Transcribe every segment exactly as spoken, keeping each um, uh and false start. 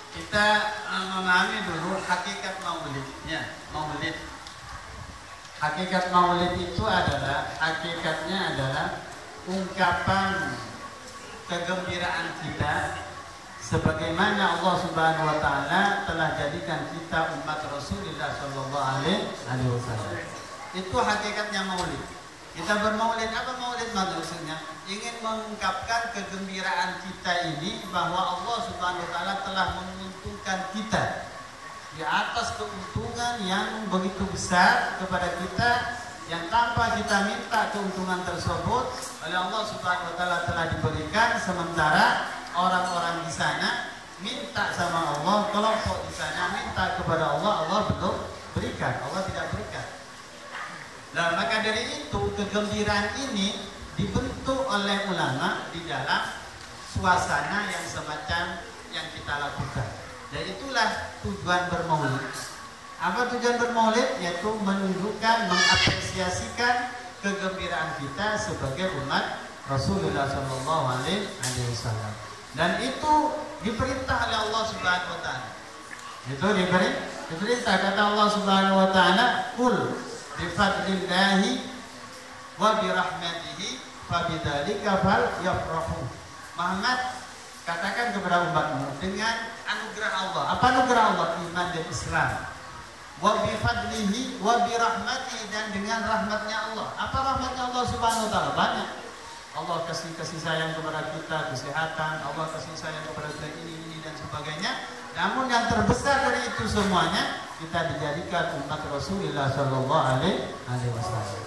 kita memahami dulu hakikat maulid. Ya, maulid. Hakikat maulid itu adalah, hakikatnya adalah ungkapan kegembiraan kita sebagaimana Allah Subhanahu wa taala telah jadikan kita umat Rasulullah sallallahu alaihi wasallam. Itu hakikatnya maulid. Kita bermaulid, apa maulid maksudnya? Ingin mengungkapkan kegembiraan kita ini bahwa Allah Subhanahu wa taala telah menguntungkan kita di atas keuntungan yang begitu besar kepada kita, yang tanpa kita minta keuntungan tersebut oleh Allah Subhanahu wa taala telah diberikan, sementara orang-orang di sana minta sama Allah, kelompok di sana minta kepada Allah, Allah belum berikan, Allah tidak berikan. Nah, maka dari itu kegembiraan ini dibentuk oleh ulama di dalam suasana yang semacam yang kita lakukan. Dan itulah tujuan bermaulid. Apa tujuan bermaulid? Yaitu menunjukkan, mengapresiasikan kegembiraan kita sebagai umat Rasulullah Shallallahu Alaihi Wasallam. Dan itu diperintah oleh Allah Subhanahu Wa Taala. Itu diperintah, diperintah kata Allah Subhanahu Wa Taala, "Qul bifadlillahi wa birahmatihi fabidzalika falyafrahu." Muhammad, katakan kepada umatmu dengan anugerah Allah. Apa anugerah Allah? Iman dan Islam. Wa bifadlihi wa birahmatihi, dan dengan rahmatnya Allah. Apa rahmatnya Allah Subhanahu wa taala? Banyak. Allah kasih kasih sayang kepada kita, kesehatan, Allah kasih sayang kepada kita ini ini dan sebagainya. Namun yang terbesar dari itu semuanya, kita dijadikan umat Rasulullah sallallahu alaihi wasallam.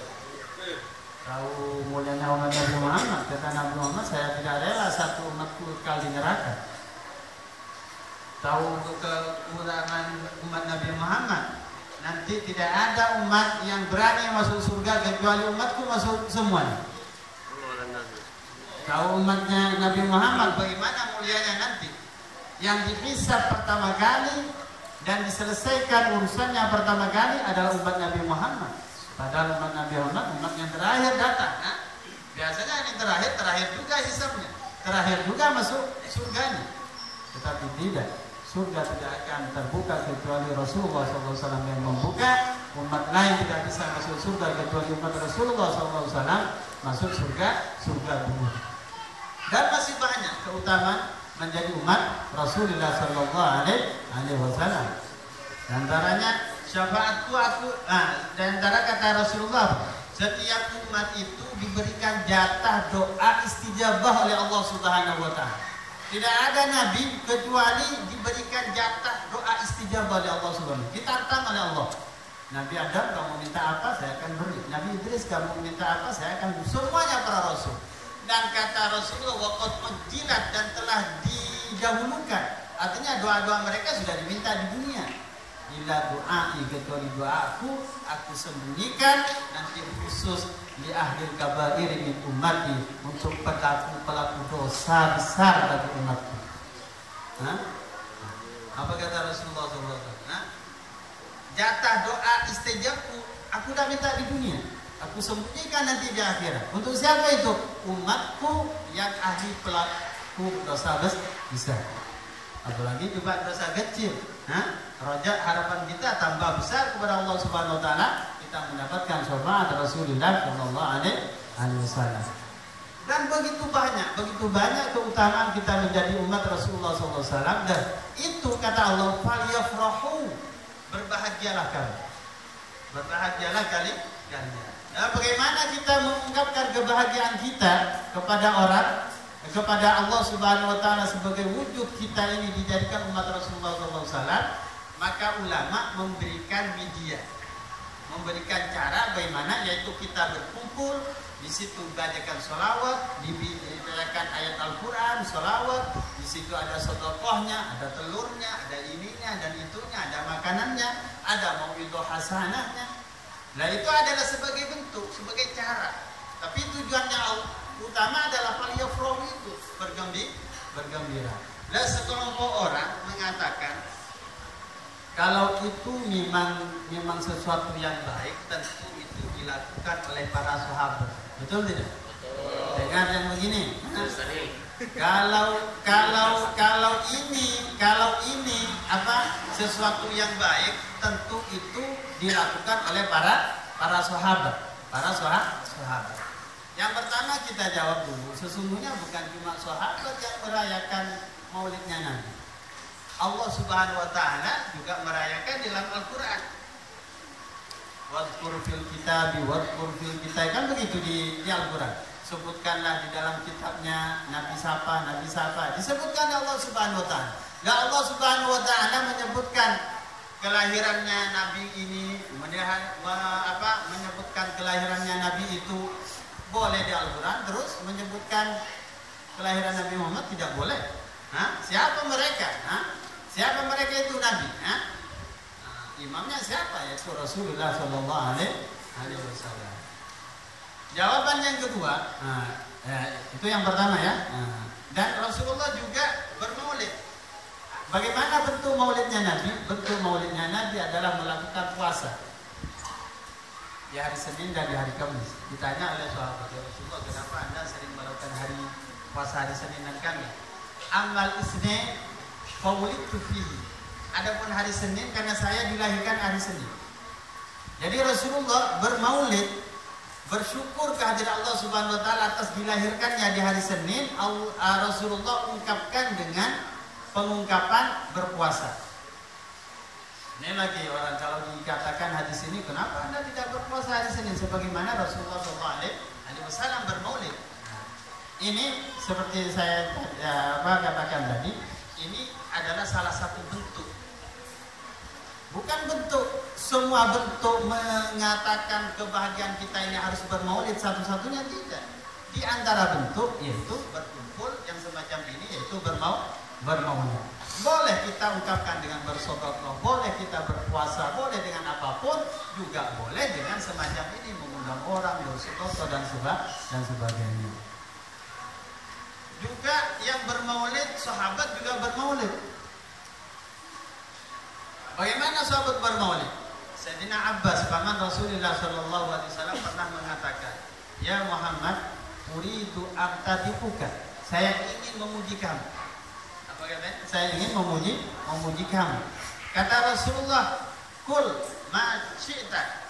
Tahu mulianya umat Nabi Muhammad, kata Nabi Muhammad, saya tidak rela satu umatku kekal di neraka. Tahu kekurangan umat Nabi Muhammad, nanti tidak ada umat yang berani masuk surga kecuali umatku masuk semuanya. Tahu umatnya Nabi Muhammad bagaimana mulianya nanti, yang dihisab pertama kali dan diselesaikan urusannya pertama kali adalah umat Nabi Muhammad. Padahal umat Nabi Muhammad umat yang terakhir datang. Nah, biasanya yang terakhir terakhir juga hisabnya, terakhir juga masuk surganya. Tetapi tidak, surga tidak akan terbuka kecuali Rasulullah shallallahu alaihi wasallam yang membuka. Umat lain tidak bisa masuk surga kecuali umat Rasulullah shallallahu alaihi wasallam masuk surga, surga dulu. Dan masih banyak keutamaan menjadi umat Rasulullah Sallallahu Alaihi Wasallam. Antaranya syafaatku aku. Nah, dan antara kata Rasulullah, setiap umat itu diberikan jatah doa istijabah oleh Allah Subhanahu Wa Taala. Tidak ada nabi kecuali diberikan jatah doa istijabah oleh Allah Subhanahu. Ditantang oleh Allah. Nabi Adam, kamu minta apa, saya akan beri. Nabi Idris, kamu minta apa, saya akan beri. Semuanya para rasul. Dan kata Rasulullah, waqad ujilat, dan telah didahulukan. Artinya doa-doa mereka sudah diminta di dunia. Ila doa, kecuali doaku, aku sembunyikan nanti khusus di akhir kabair min ummati, untuk pelaku-pelaku dosa besar bagi umatku. Hah? Apa kata Rasulullah shallallahu alaihi wasallam? Jatah doa istijabku aku udah minta di dunia, aku sembunyikan nanti di akhirat. Untuk siapa itu? Umatku yang ahli pelaku dosa besar. Apalagi juga dosa kecil. Nah, rojak harapan kita tambah besar kepada Allah Subhanahu Wa Taala. Kita mendapatkan syafaat Rasulullah Shallallahu Alaihi Wasallam. Dan begitu banyak, begitu banyak keutamaan kita menjadi umat Rasulullah Shallallahu Alaihi Wasallam. Dan itu kata Allah, falyafrahu, berbahagialah kalian, berbahagialah kalian. Nah, bagaimana kita mengungkapkan kebahagiaan kita kepada orang, kepada Allah Subhanahu Wa Taala sebagai wujud kita ini dijadikan umat Rasulullah shallallahu alaihi wasallam? Maka ulama memberikan media, memberikan cara bagaimana, yaitu kita berkumpul di situ, bacakan sholawat, dibacakan ayat Al-Quran, sholawat, di situ ada sodokohnya, ada telurnya, ada ininya dan itunya, ada makanannya, ada mauidhah hasanahnya. Nah, itu adalah sebagai bentuk, sebagai cara. Tapi tujuannya utama adalah falyafrahu, itu bergembira, bergembira. Dan sekelompok orang mengatakan kalau itu memang memang sesuatu yang baik, tentu itu dilakukan oleh para sahabat. Betul tidak? Betul. Dengar yang begini. Nah, kalau kalau kalau ini kalau ini apa sesuatu yang baik, tentu itu dilakukan oleh para para sahabat, para sahabat. Yang pertama kita jawab dulu, sesungguhnya bukan cuma sahabat yang merayakan maulidnya Nabi. Allah Subhanahu wa taala juga merayakan di dalam Al-Qur'an. Wadhkur fil kitabi wadhkur fil kitab, kan begitu di, di Al-Qur'an. Sebutkanlah di dalam kitabnya Nabi siapa, Nabi siapa. Disebutkan Allah Subhanahu wa taala. Dan Allah Subhanahu wa taala menyebutkan kelahirannya Nabi ini, menyahat, apa, menyebutkan kelahirannya Nabi itu boleh di Al-Quran, terus menyebutkan kelahiran Nabi Muhammad tidak boleh. Hah? Siapa mereka? Hah? Siapa mereka itu Nabi? Hah? Nah, imamnya siapa? Yaitu Rasulullah Shallallahu Alaihi Wasallam. Jawaban yang kedua, nah, ya, itu yang pertama ya. Nah, dan Rasulullah juga bermaulid. Bagaimana bentuk maulidnya Nabi? Bentuk maulidnya Nabi adalah melakukan puasa di hari Senin dan di hari Kamis. Ditanya oleh sahabat, ya Rasulullah, kenapa anda sering melakukan hari puasa hari Senin dan Kamis? Amal isne fawulidtu fihi. Adapun hari Senin karena saya dilahirkan hari Senin. Jadi Rasulullah bermaulid, bersyukur kehadiran Allah Subhanahu wa taala atas dilahirkannya di hari Senin. Rasulullah ungkapkan dengan pengungkapan berpuasa. Ini lagi orang kalau dikatakan hadis ini, kenapa anda tidak berpuasa hari Senin sebagaimana Rasulullah shallallahu alaihi wasallam bermaulid? Nah, ini seperti saya ya, apa, katakan tadi, ini adalah salah satu bentuk. Bukan bentuk, semua bentuk mengatakan kebahagiaan kita ini harus bermaulid satu-satunya, tidak. Di antara bentuk yaitu berkumpul yang semacam ini, yaitu bermaulid. bermaulid. Boleh kita ungkapkan dengan bersedekah, boleh kita berpuasa, boleh dengan apapun, juga boleh dengan semacam ini, mengundang orang, bersedekah dan sebagainya dan sebagainya. Juga yang bermaulid, sahabat juga bermaulid. Bagaimana sahabat bermaulid? Sayyidina Abbas, paman Rasulullah Shallallahu Alaihi Wasallam, pernah mengatakan, ya Muhammad, uridu amtadifuka, saya ingin memuji kamu. Apa katanya? Saya ingin memuji, memuji kamu. Kata Rasulullah, kul ma syi'ta,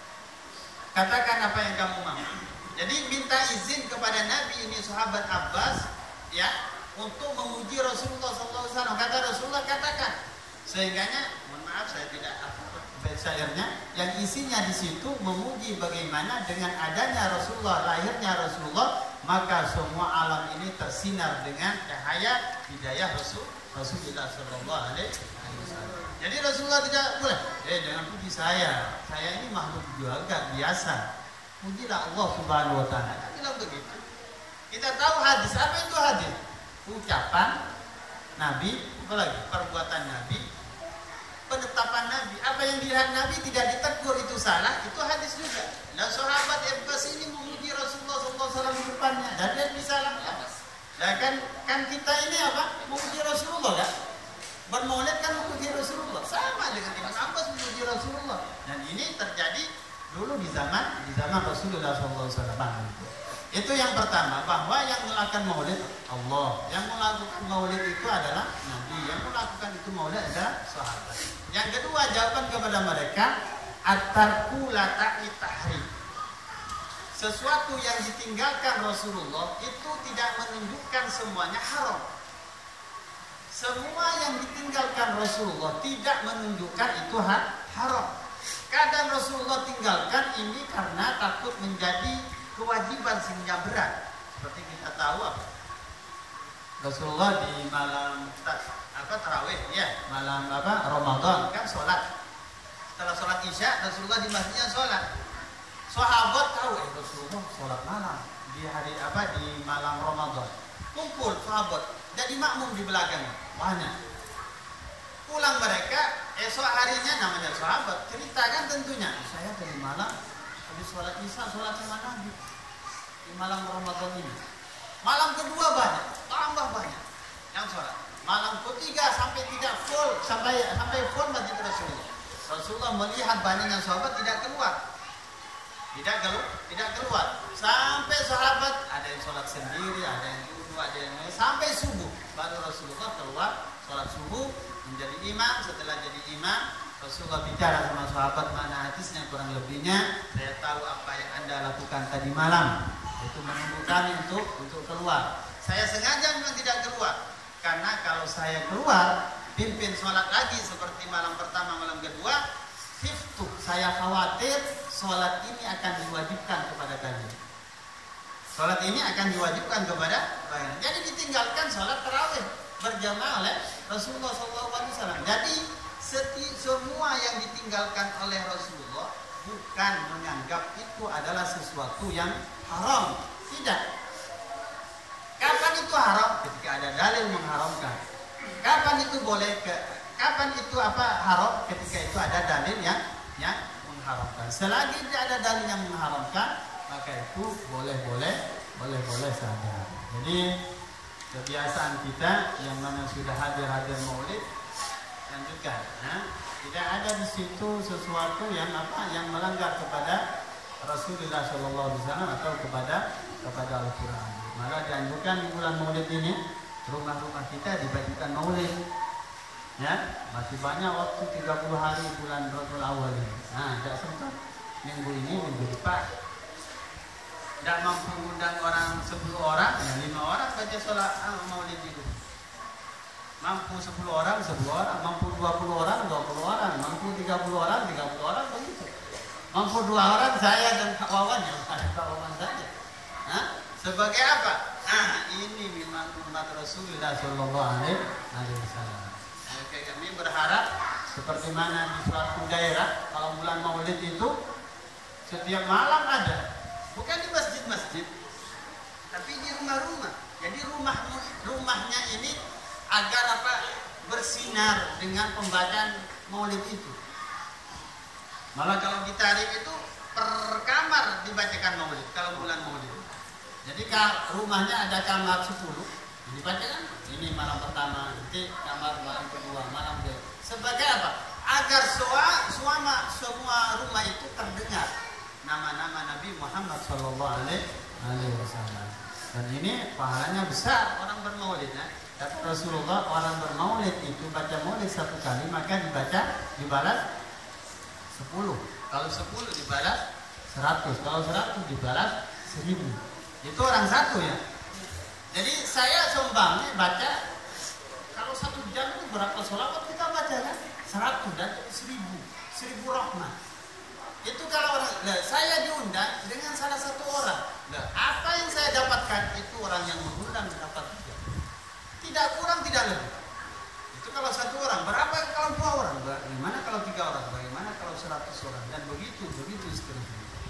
katakan apa yang kamu mau. Jadi minta izin kepada Nabi ini sahabat Abbas, ya, untuk memuji Rasulullah Shallallahu Alaihi Wasallam. Kata Rasulullah, katakan. Sehingganya, mohon maaf saya tidak bait syairnya, yang isinya di situ memuji bagaimana dengan adanya Rasulullah, lahirnya Rasulullah, maka semua alam ini tersinar dengan cahaya hidayah Rasul Rasulullah Shallallahu Alaihi Wasallam. Jadi Rasulullah tidak boleh, eh jangan puji saya, saya ini makhluk juga biasa. Pujilah Allah Subhanahu Wa Taala. Kita bilang begitu. Kita tahu hadis, apa itu hadis? Ucapan Nabi, apalagi perbuatan Nabi, penetapan Nabi. Apa yang dilihat Nabi tidak ditegur itu salah, itu hadis juga. Nah sahabat Abbas ini memuji Rasulullah Shallallahu Alaihi Wasallam di depannya, dan dia bisa salahnya. Nah kan, kan kita ini apa? Memuji Rasulullah kan? Bermaulid kan memuji Rasulullah, sama dengan Ibn Abbas memuji Rasulullah. Dan ini terjadi dulu di zaman di zaman Rasulullah Shallallahu Alaihi Wasallam. Itu yang pertama, bahwa yang melakukan maulid Allah, yang melakukan maulid itu adalah Nabi, yang melakukan itu maulid adalah sahabat. Yang kedua, jawaban kepada mereka, at-tarku la ta'i tahrim. Sesuatu yang ditinggalkan Rasulullah itu tidak menunjukkan semuanya haram. Semua yang ditinggalkan Rasulullah tidak menunjukkan itu haram. Kadang Rasulullah tinggalkan ini karena takut menjadi kewajiban sehingga berat. Seperti kita tahu apa? Rasulullah di malam apa tarawih ya, malam apa Ramadan kan sholat. Setelah sholat Isya, Rasulullah di masjidnya sholat. Sahabat tahu eh Rasulullah sholat malam di hari apa di malam Ramadan. Kumpul sahabat, jadi makmum di belakang banyak. Pulang mereka esok harinya, namanya sahabat, ceritakan tentunya, saya tadi malam habis sholat Isya sholat sama Nabi di malam Ramadan ini. Malam kedua banyak, tambah banyak yang sholat. Malam ketiga sampai tidak full, sampai sampai full masjid Rasulullah. Rasulullah melihat banyaknya sahabat tidak keluar, tidak keluar, tidak keluar. Sampai sahabat ada yang sholat sendiri, ada yang duduk, ada yang sampai subuh baru Rasulullah keluar sholat subuh, menjadi imam. Setelah jadi imam, Rasulullah bicara sama sahabat, mana hadisnya kurang lebihnya, saya tahu apa yang anda lakukan tadi malam, itu menunggu kami untuk untuk keluar. Saya sengaja memang tidak keluar, karena kalau saya keluar pimpin sholat lagi seperti malam pertama, malam kedua, khiftu, saya khawatir sholat ini akan diwajibkan kepada kalian. Sholat ini akan diwajibkan kepada kalian. Jadi ditinggalkan sholat tarawih berjamaah oleh Rasulullah shallallahu alaihi wasallam. Jadi seti, semua yang ditinggalkan oleh Rasulullah bukan menganggap itu adalah sesuatu yang haram. Tidak. Kapan itu haram? Ketika ada dalil mengharamkan. Kapan itu boleh? Ke, kapan itu apa haram? Ketika itu ada dalil yang yang mengharamkan. Selagi tidak ada dalil yang mengharamkan, maka itu boleh-boleh, boleh-boleh saja. Jadi kebiasaan kita yang mana sudah hadir-hadir maulid, lanjutkan. Nah, tidak ada di situ sesuatu yang apa yang melanggar kepada Rasulullah shallallahu alaihi wasallam atau kepada kepada Al-Quran. Malah dianjurkan di bulan maulid ini rumah-rumah kita dibagikan maulid. Ya, masih banyak waktu tiga puluh hari bulan Rabiul Awal ini. Nah, tidak sempat minggu ini, minggu depan. Tidak mampu undang orang sepuluh orang, ya lima orang baca sholat ah, maulid itu. Mampu sepuluh orang, sepuluh orang. Mampu dua puluh orang, dua puluh orang. Mampu tiga puluh orang, tiga puluh orang, begitu. Mampu dua orang, saya dan Kak Wawan, ya ada Kak Wawan saja. Hah? Sebagai apa? Nah, ini memang umat Rasulullah Shallallahu Alaihi Wasallam. Oke, kami berharap seperti mana di suatu daerah kalau bulan Maulid itu setiap malam ada, bukan di masjid-masjid, tapi di rumah-rumah. Jadi rumah rumahnya ini agar apa bersinar dengan pembacaan Maulid itu. Malah kalau ditarik itu per kamar dibacakan Maulid kalau bulan Maulid. Jadi kalau rumahnya ada kamar sepuluh, dibacakan ini malam pertama, nanti kamar malam kedua, malam kedua. Sebagai apa? Agar semua, semua, semua rumah itu terdengar nama-nama Nabi Muhammad Shallallahu Alaihi Wasallam. Dan ini pahalanya besar orang bermaulid. Ya. Kata Rasulullah, orang bermaulid itu baca maulid satu kali maka dibaca dibalas sepuluh. Kalau sepuluh dibalas seratus. Kalau seratus dibalas seribu. Itu orang satu ya. Jadi saya sombangnya baca kalau satu jam itu berapa sholawat kita baca kan? Seratus dan seribu, seribu rahmat. Itu kalau orang, nah, saya diundang dengan salah satu orang. Nah, apa yang saya dapatkan itu orang yang mengundang dapat juga. Tidak kurang, tidak lebih. Itu kalau satu orang. Berapa kalau dua orang? Bagaimana kalau tiga orang? Bagaimana kalau seratus orang? Dan begitu, begitu seterusnya.